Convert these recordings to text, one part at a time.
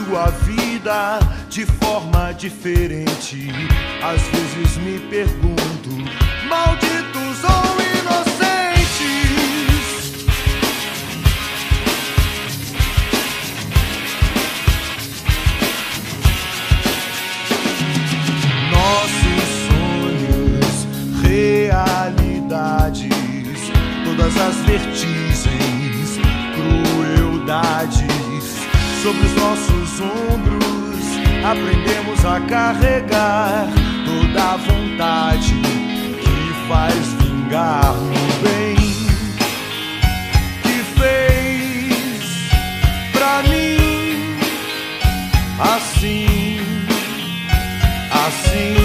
sua vida de forma diferente. Às vezes me pergunto, malditos ou inocentes? Nossos sonhos, realidades, todas as vertigens, crueldades sobre os nossos ombros, aprendemos a carregar toda a vontade que faz vingar no bem que fez pra mim assim, assim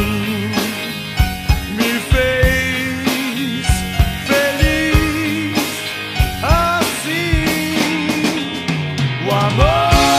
me fez feliz, assim o amor.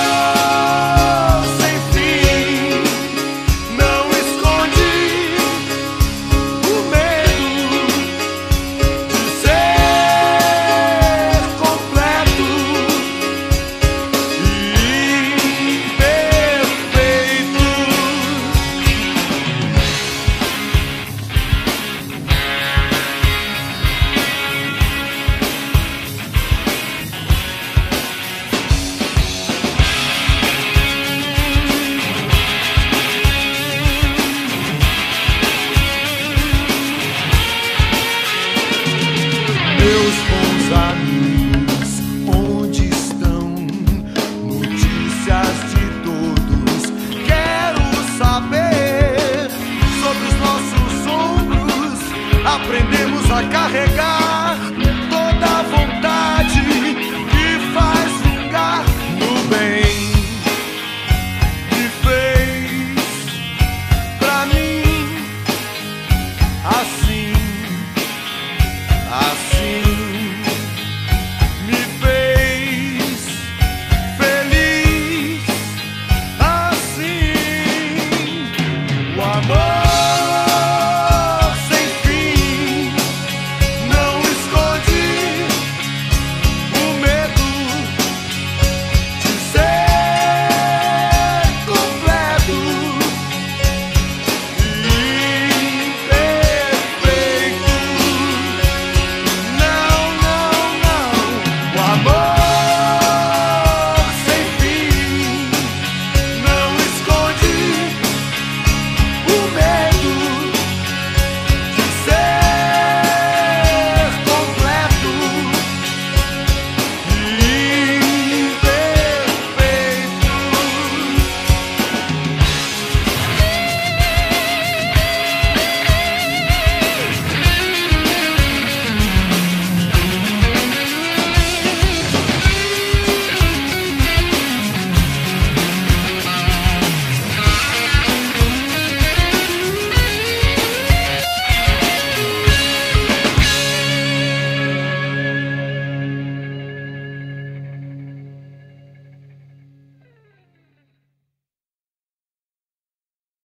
Meus bons amigos, onde estão? Notícias de todos, quero saber. Sobre os nossos ombros, aprendemos a carregar toda a vontade que faz vingar no bem que fez pra mim assim.